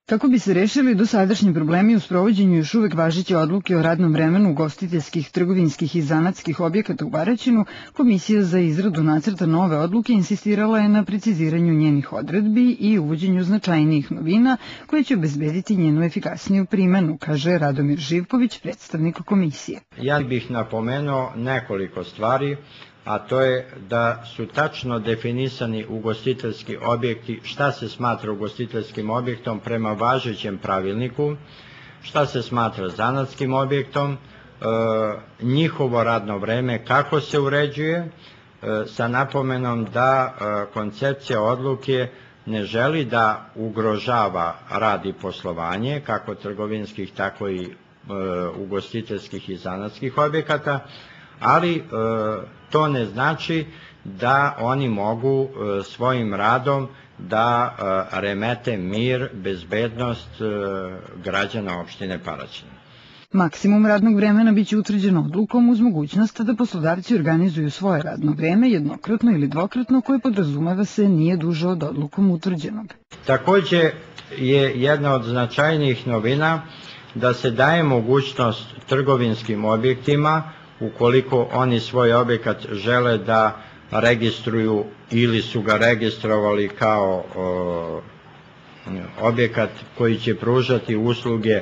Kako bi se rešili dosadašnji problemi u sprovođenju još uvek važeće odluke o radnom vremenu ugostiteljskih, trgovinskih i zanatskih objekata u Baraćinu, Komisija za izradu nacrta nove odluke insistirala je na preciziranju njenih odredbi i uvođenju značajnijih novina koje će obezbediti njenu efikasniju primenu, kaže Radomir Živković, predstavnik Komisije. Ja bih napomenuo nekoliko stvari, a to je da su tačno definisani ugostiteljski objekti, šta se smatra ugostiteljskim objektom prema važećem pravilniku, šta se smatra zanatskim objektom, njihovo radno vreme, kako se uređuje, sa napomenom da koncepcija odluke ne želi da ugrožava rad i poslovanje, kako trgovinskih, tako i ugostiteljskih i zanatskih objekata, ali to ne znači da oni mogu svojim radom da remete mir, bezbednost građana opštine Paraćin. Maksimum radnog vremena biće utvrđeno odlukom uz mogućnost da poslodavci organizuju svoje radno vreme jednokratno ili dvokratno koje podrazumeva se nije duže od odlukom utvrđenog. Takođe je jedna od značajnijih novina da se daje mogućnost trgovinskim objektima ukoliko oni svoj objekat žele da registruju ili su ga registrovali kao objekat koji će pružati usluge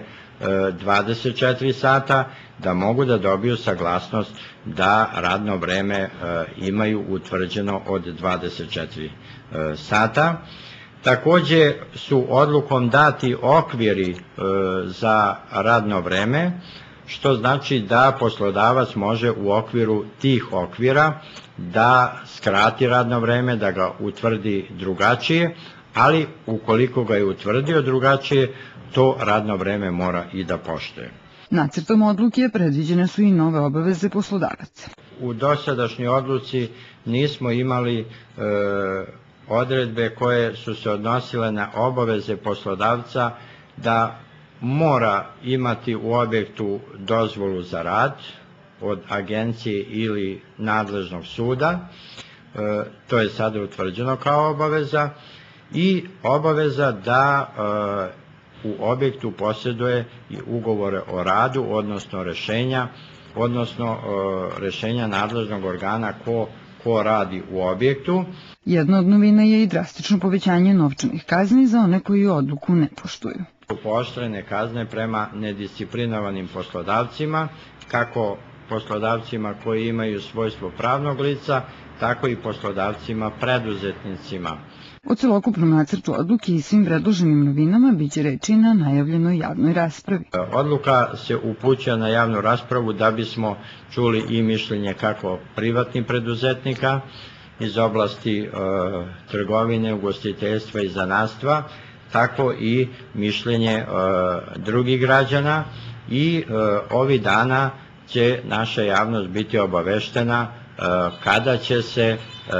24 sata, da mogu da dobiju saglasnost da radno vreme imaju utvrđeno od 24 sata. Takođe su odlukom dati okviri za radno vreme, što znači da poslodavac može u okviru tih okvira da skrati radno vreme, da ga utvrdi drugačije, ali ukoliko ga je utvrdio drugačije, to radno vreme mora i da poštuje. Nacrtom odluke predviđene su i nove obaveze poslodavaca. U dosadašnjoj odluci nismo imali odredbe koje su se odnosile na obaveze poslodavca da mora imati u objektu dozvolu za rad od agencije ili nadležnog suda, to je sada utvrđeno kao obaveza, i obaveza da u objektu posjeduje i ugovore o radu, odnosno rešenja nadležnog organa ko radi u objektu. Jedna od novina je i drastično povećanje novčanih kazni za one koji odluku ne poštuju. Pooštrene kazne prema nedisciplinovanim poslodavcima, kako poslodavcima koji imaju svojstvo pravnog lica, tako i poslodavcima preduzetnicima. O celokupnom nacrtu odluke i svim predloženim novinama biće reči na najavljenoj javnoj raspravi. Odluka se upućuje na javnu raspravu da bismo čuli i mišljenje kako privatnih preduzetnika iz oblasti trgovine, ugostiteljstva i zanatstva, tako i mišljenje drugih građana, i ovih dana će naša javnost biti obaveštena kada će se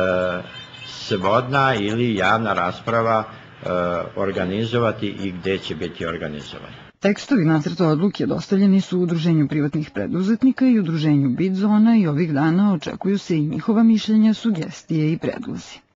svodna ili javna rasprava organizovati i gde će biti organizovana. Tekstovi nacrta odluke dostavljeni su Udruženju privatnih preduzetnika i Udruženju Bit Zona i ovih dana očekuju se i njihova mišljenja, sugestije i predlozi.